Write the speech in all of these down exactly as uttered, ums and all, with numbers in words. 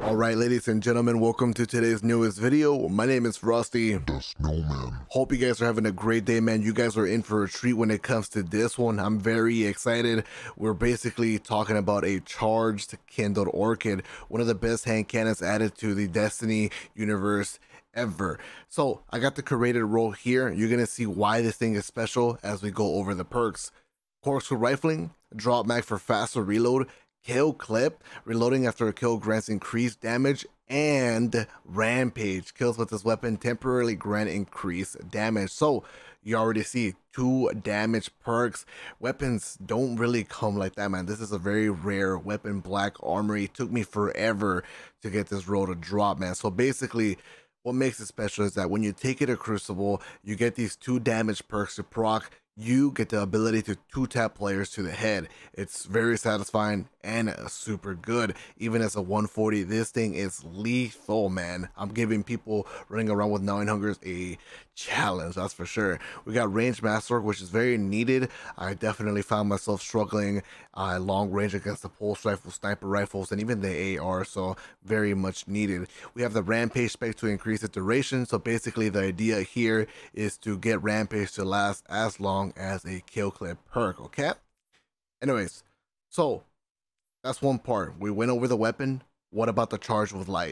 Alright, ladies and gentlemen, welcome to today's newest video. My name is Frosty, the Snowman. Hope you guys are having a great day, man. You guys are in for a treat when it comes to this one. I'm very excited. We're basically talking about a charged Kindled Orchid, one of the best hand cannons added to the Destiny universe ever. So I got the curated roll here. You're gonna see why this thing is special as we go over the perks. Corkscrew rifling, drop mag for faster reload, kill clip, reloading after a kill grants increased damage, and rampage, kills with this weapon temporarily grant increased damage. So you already see two damage perks. Weapons don't really come like that, man. This is a very rare weapon. Black Armory. It took me forever to get this roll to drop, man. So basically what makes it special is that when you take it to Crucible, you get these two damage perks to proc. You get the ability to two tap players to the head. It's very satisfying and uh, super good. Even as a one forty, this thing is lethal, man. I'm giving people running around with nine hungers a challenge, that's for sure. We got range masterwork, which is very needed. I definitely found myself struggling uh, long range against the pulse rifle, sniper rifles, and even the A R, so very much needed. We have the rampage spec to increase its duration. So basically the idea here is to get rampage to last as long as a kill clip perk. Okay, anyways, so that's one part. We went over the weapon. What about the charge with light?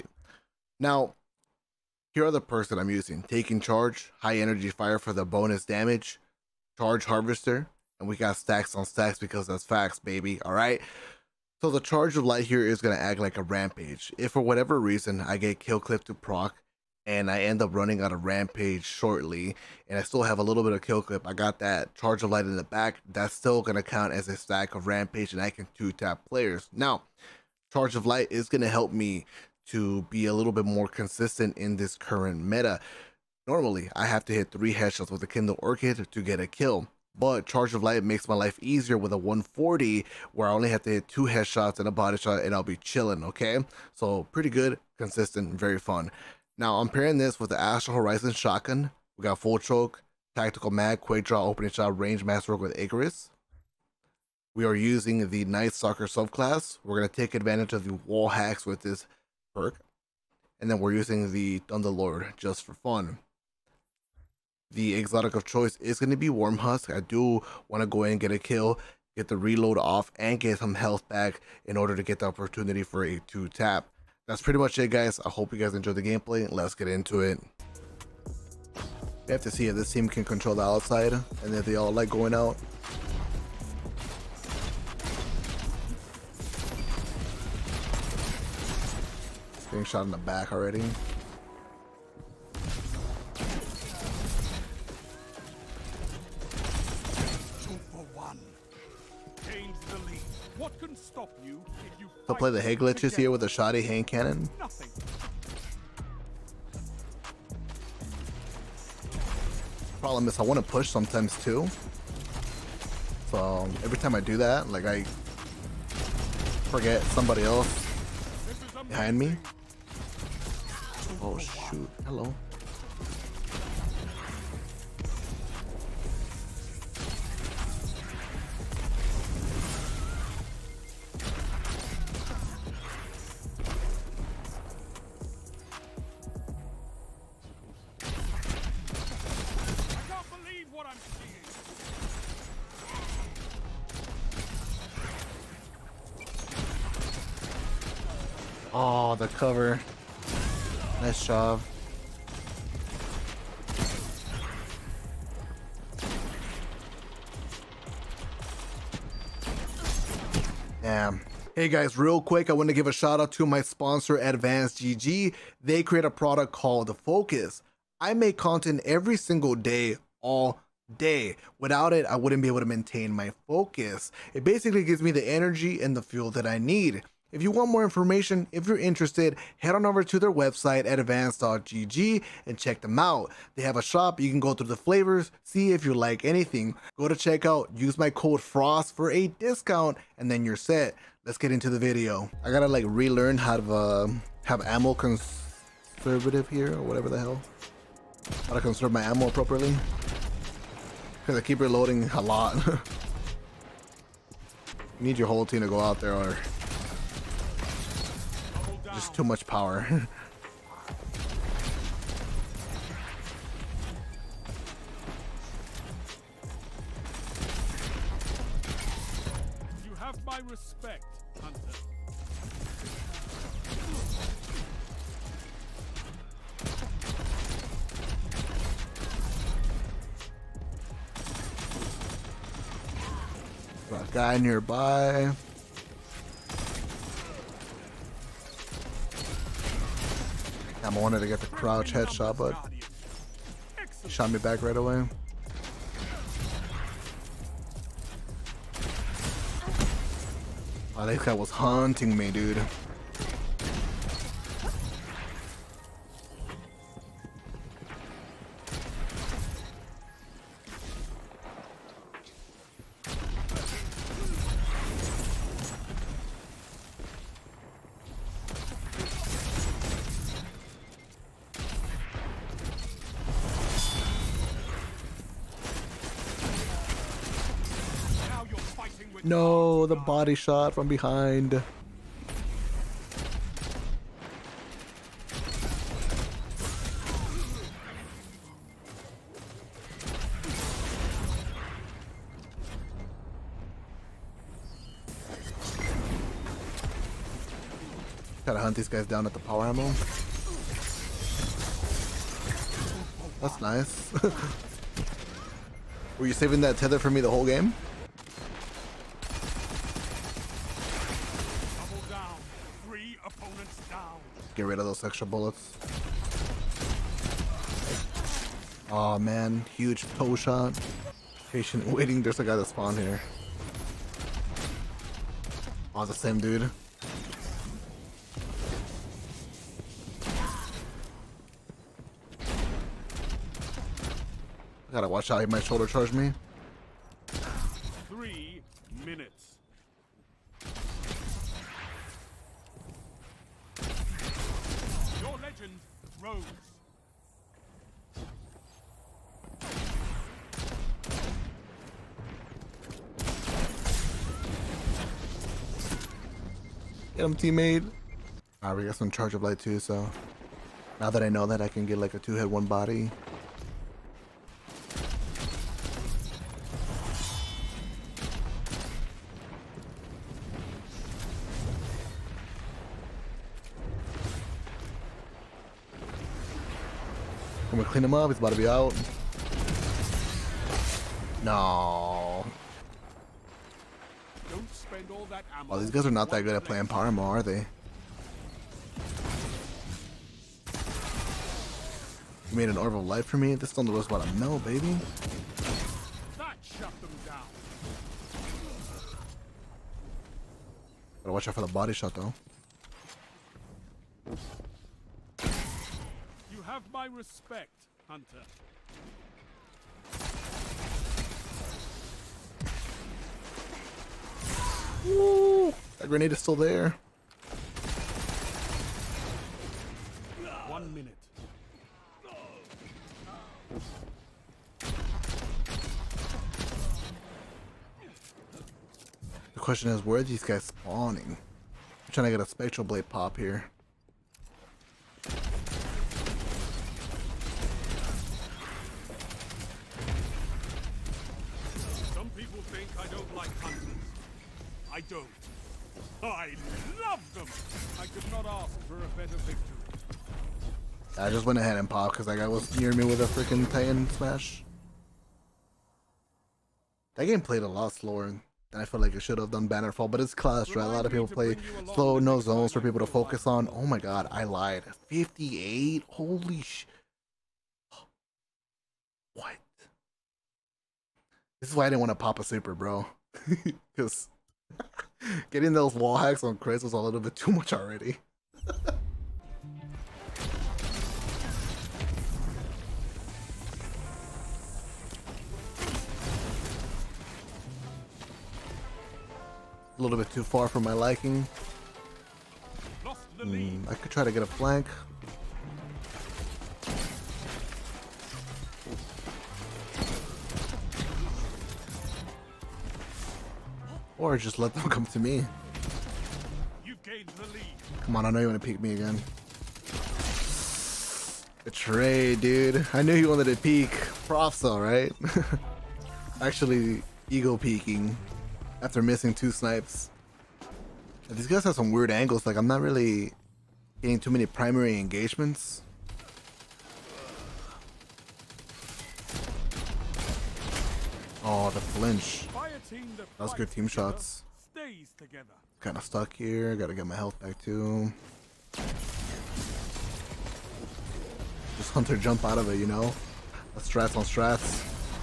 Now here are the perks that I'm using. Taking charge, high energy fire for the bonus damage, charge harvester, and we got stacks on stacks because that's facts, baby. All right, so the charge of light here is going to act like a rampage. If for whatever reason I get kill clip to proc and I end up running out of rampage shortly, and I still have a little bit of kill clip, I got that charge of light in the back, that's still gonna count as a stack of rampage, and I can two tap players. Now, charge of light is gonna help me to be a little bit more consistent in this current meta. Normally, I have to hit three headshots with the Kindled Orchid to get a kill, but charge of light makes my life easier with a one forty, where I only have to hit two headshots and a body shot, and I'll be chilling. Okay, so pretty good, consistent, very fun. Now I'm pairing this with the Astral Horizon shotgun. We got full choke, tactical mag, quick draw, opening shot, range masterwork with Icarus. We are using the Night Stalker subclass. We're gonna take advantage of the wall hacks with this perk, and then we're using the Thunderlord just for fun. The exotic of choice is gonna be Wormhusk. I do want to go in and get a kill, get the reload off, and get some health back in order to get the opportunity for a two tap. That's pretty much it, guys. I hope you guys enjoyed the gameplay. Let's get into it. We have to see if this team can control the outside and if they all like going out. Getting shot in the back already. Two for one. Change the lead. What can stop you if you So play the head glitches here with a shoddy hand cannon. Nothing. Problem is I want to push sometimes too. So every time I do that, like I forget somebody else behind me. Oh shoot, hello. Oh, the cover. Nice job. Damn. Hey guys, real quick, I want to give a shout out to my sponsor, Advanced G G. They create a product called the Focus. I make content every single day, all day. Without it, I wouldn't be able to maintain my focus. It basically gives me the energy and the fuel that I need. If you want more information, if you're interested, head on over to their website at advanced dot G G and check them out. They have a shop. You can go through the flavors, see if you like anything. Go to checkout, use my code FROST for a discount, and then you're set. Let's get into the video. I gotta like relearn how to uh, have ammo conservative here, or whatever the hell. How to conserve my ammo appropriately. Because I keep reloading a lot. You need your whole team to go out there, or Just too much power. You have my respect, Hunter. Got a guy nearby. I wanted to get the crouch headshot, but he shot me back right away. Oh, this guy was hunting me, dude. No, the body shot from behind. Gotta hunt these guys down at the power ammo. That's nice. Were you saving that tether for me the whole game? Get rid of those extra bullets. Oh man, huge toe shot. Patient waiting. There's a guy that spawned here. Oh, the same dude. I gotta watch out. He might shoulder charge me. Three minutes. Rose. Get him, teammate. Alright, we got some charge of light too, so now that I know that, I can get like a two head, one body. I'm gonna clean him up. He's about to be out. No. Don't spend all that ammo. Oh, these guys are not that good at playing power ammo, are they? You made an orb of light for me. This thunder was about to melt, baby. That shut them down. Gotta watch out for the body shot, though. You have my respect, Hunter. Woo! That grenade is still there. One minute. The question is, where are these guys spawning? I'm trying to get a spectral blade pop here. Some people think I don't like hunters. I don't. I love them. I could not ask for a better victory. I just went ahead and popped because that guy was near me with a freaking Titan smash. That game played a lot slower than I feel like it should have done Bannerfall, but it's Clash, right? A lot of people play slow, no zones for people to focus on. Oh my god, I lied. fifty-eight? Holy sh... What? This is why I didn't want to pop a super, bro. Because getting those wall hacks on Chris was a little bit too much already. A little bit too far for my liking. Mm, I could try to get a flank. Or just let them come to me. You've gains the lead. Come on, I know you want to peek me again. Betrayed, dude. I knew you wanted to peek. Props though, right? Actually, ego peeking after missing two snipes. These guys have some weird angles. Like, I'm not really getting too many primary engagements. Oh, the flinch. That was good team shots. Stays together. Kind of stuck here. Gotta get my health back too. Just Hunter jump out of it, you know? That's strats on strats.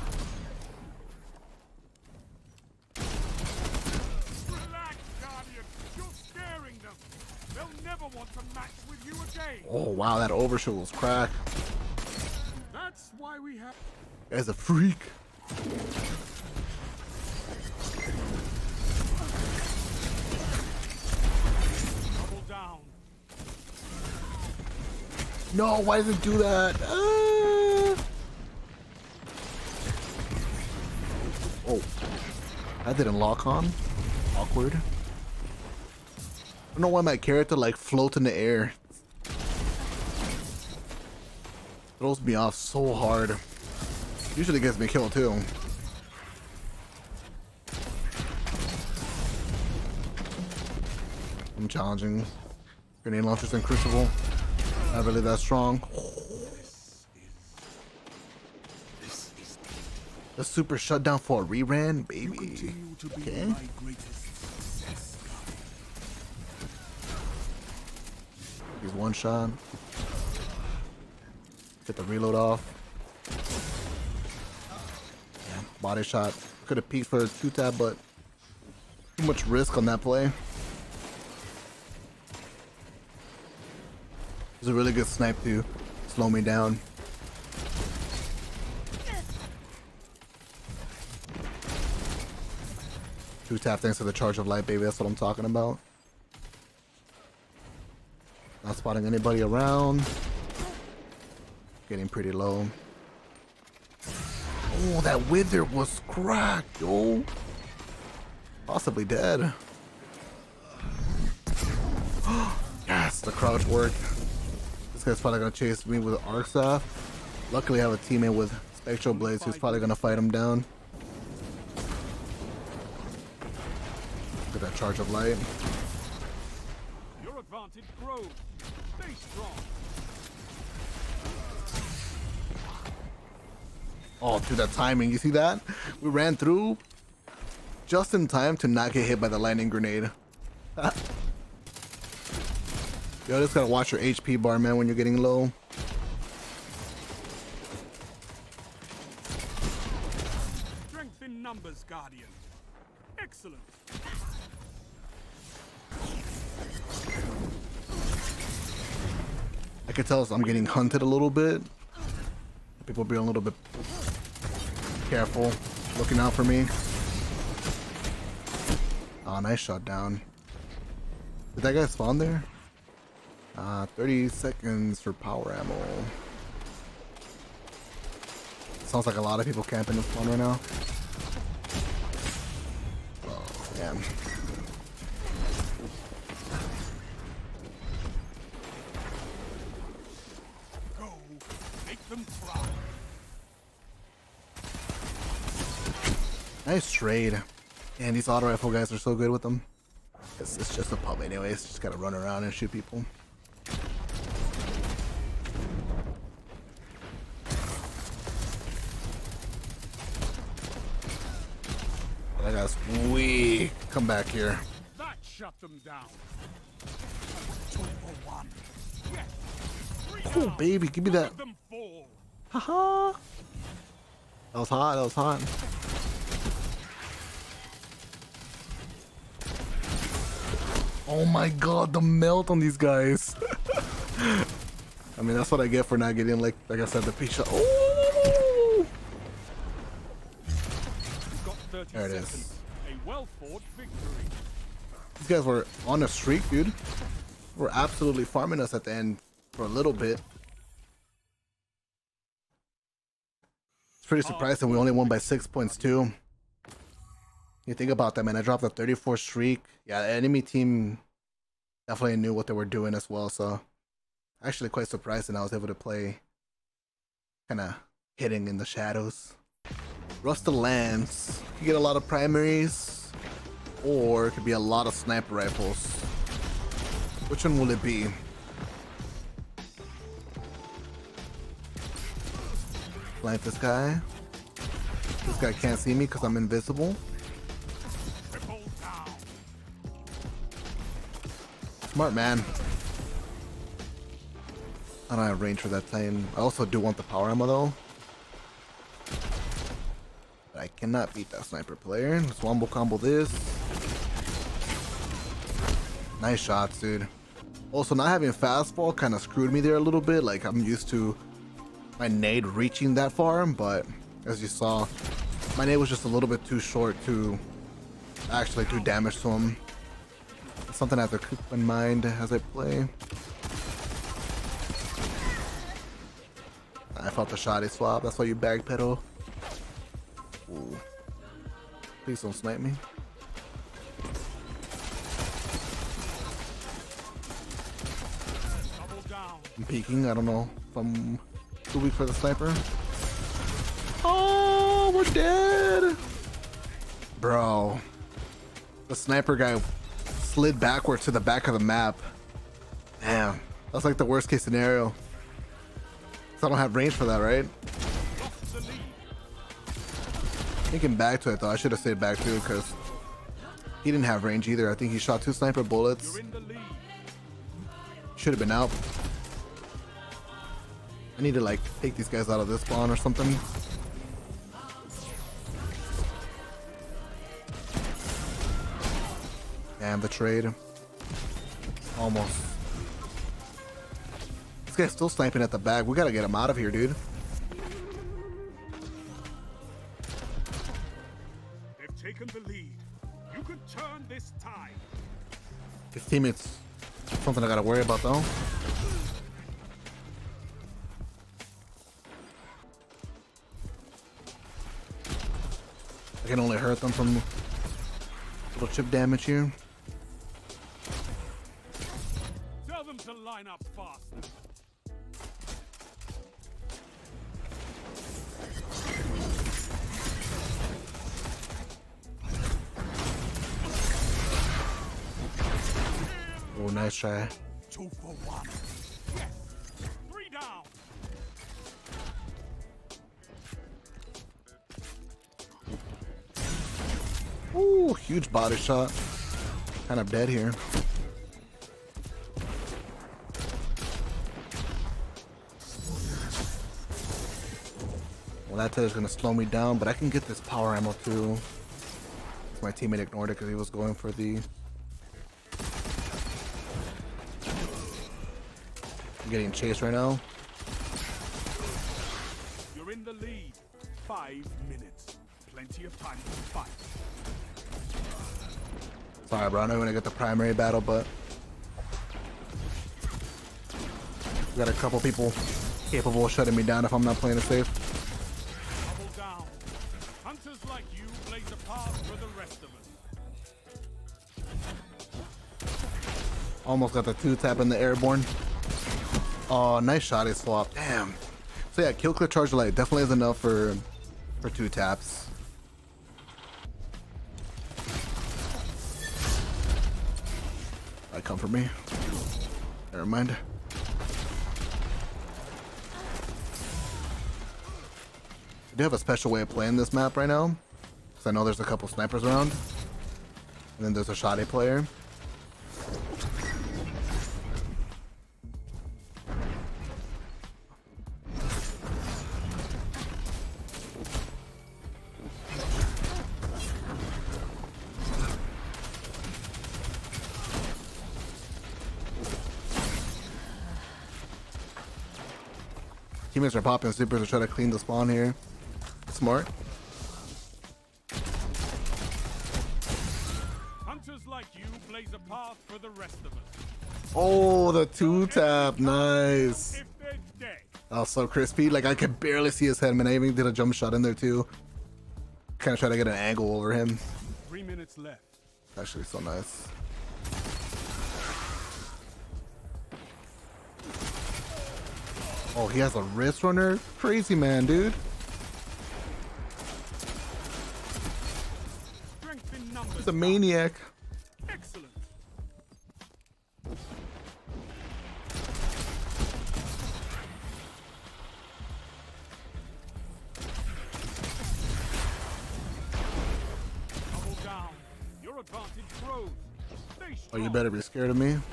Relax, Guardian. You're scaring them. They'll never want to match with you again. Oh wow, that overshoot was crack. That's why we have. Guy's a freak. Double down. No, why does it do that? Ah. Oh, that didn't lock on. Awkward. I don't know why my character like floats in the air. Throws me off so hard. Usually gets me killed too. I'm challenging. Grenade launchers and Crucible. Not really that strong. The super shutdown for a reran, baby. Okay. He's one shot. Get the reload off. Yeah, body shot. Could have peeked for a two tap, but too much risk on that play. It's a really good snipe to slow me down. Two tap thanks to the charge of light, baby. That's what I'm talking about. Not spotting anybody around. Getting pretty low. Oh, that wither was cracked, yo. Possibly dead. Yes, the crouch worked. This guy's probably gonna chase me with an arc staff. Luckily, I have a teammate with spectral blades who's probably gonna fight him down. Get that charge of light. Your advantage grows. Stay strong. Oh, dude, that timing. You see that? We ran through just in time to not get hit by the lightning grenade. Yo, just gotta watch your H P bar, man, when you're getting low. Strength in numbers, Guardian. Excellent. I can tell I'm getting hunted a little bit. People be a little bit careful, looking out for me. Oh, nice shot down. Did that guy spawn there? Uh, thirty seconds for power ammo. Sounds like a lot of people camping this spawn right now. Oh, damn. Go. Make them cry. Nice trade. And these auto rifle guys are so good with them. It's, it's just a pub anyways. Just gotta run around and shoot people. That guy's weak. Come back here. That shut them down. Two for one. Yes. Three Oh, down. baby, give me that. Let them fall. Haha. That was hot. That was hot. Oh my god, the melt on these guys. I mean, that's what I get for not getting, like, like I said, the peak shot. Oh! You've got thirty There it seconds. is. A well-fought victory. These guys were on a streak, dude. We're absolutely farming us at the end for a little bit. It's pretty surprising we only won by six points too. You think about that, man. I dropped a thirty-four streak. Yeah, the enemy team Definitely knew what they were doing as well, so actually quite surprised that I was able to play kind of hidden in the shadows. Rusted Lance. You get a lot of primaries, or it could be a lot of sniper rifles. Which one will it be? Flank this guy. This guy can't see me because I'm invisible. Smart man. I don't have range for that thing. I also do want the power ammo though. But I cannot beat that sniper player. Let's wombo combo this. Nice shots, dude. Also, not having fastball kind of screwed me there a little bit. Like, I'm used to my nade reaching that far, but as you saw, my nade was just a little bit too short to actually do damage to him. It's something I have to keep in mind as I play. I felt the shoddy swap. That's why you backpedal. Ooh. Please don't snipe me. I'm peeking. I don't know if I'm too weak for the sniper. Oh, we're dead. Bro. The sniper guy slid backwards to the back of the map. Damn. That's like the worst case scenario. I don't have range for that, right? Thinking back to it though, I should have stayed back too because he didn't have range either. I think he shot two sniper bullets. Should have been out. I need to like take these guys out of this spawn or something. Damn, the trade. Almost. This guy's still sniping at the back. We gotta get him out of here, dude. They've taken the lead. You could turn this tide. His teammates, something I gotta worry about though. I can only hurt them from little chip damage here. Tell them to line up faster. Oh, nice try. Two for one. Yes. Three down. Ooh, huge body shot. Kind of dead here. Well, that is gonna slow me down, but I can get this power ammo too. My teammate ignored it because he was going for the. I'm getting chased right now. You're in the lead. Five minutes. Plenty of time to fight. Sorry, bro. I know we're gonna get the primary battle, but we got a couple people capable of shutting me down if I'm not playing it safe. Double down. Hunters like you blaze a path for the rest of us. Almost got the two tap in the airborne. Oh, nice shot, he swap. Damn. So yeah, kill clear charge light definitely is enough for for two taps. I come for me. Never mind. I do have a special way of playing this map right now, because I know there's a couple snipers around, and then there's a shoddy player. Teammates are popping supers to try to clean the spawn here. Smart. Hunters like you blaze a path for the rest of us. Oh, the two tap, nice. If they're dead. Oh, so crispy. Like I could barely see his head, man. I even did a jump shot in there too. Kind of try to get an angle over him. Three minutes left. Actually, so nice. Oh, he has a wrist runner? Crazy man, dude. Strength in numbers. He's a maniac. Excellent. Double down. Your advantage grows. Stay Oh, strong. you better be scared of me.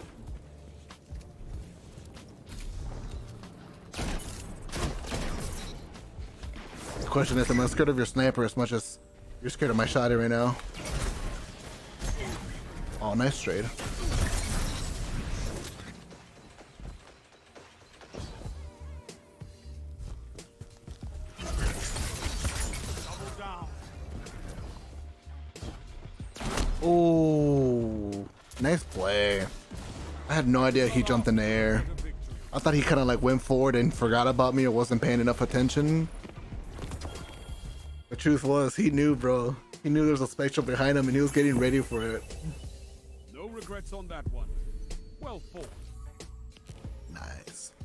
The question is, am I scared of your sniper as much as you're scared of my shotty right now? Oh, nice trade. Double down. Oh, nice play. I had no idea he jumped in the air. The victory. I thought he kind of like went forward and forgot about me or wasn't paying enough attention. The truth was, he knew, bro. He knew there was a spectral behind him and he was getting ready for it. No regrets on that one. Well fought. Nice.